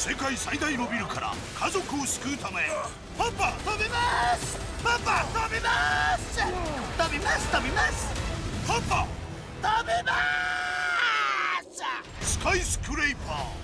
世界最大のビルから家族を救うため、パパ飛びます、パパ飛びます、飛びます飛びます、パパ飛びます。スカイスクレイパー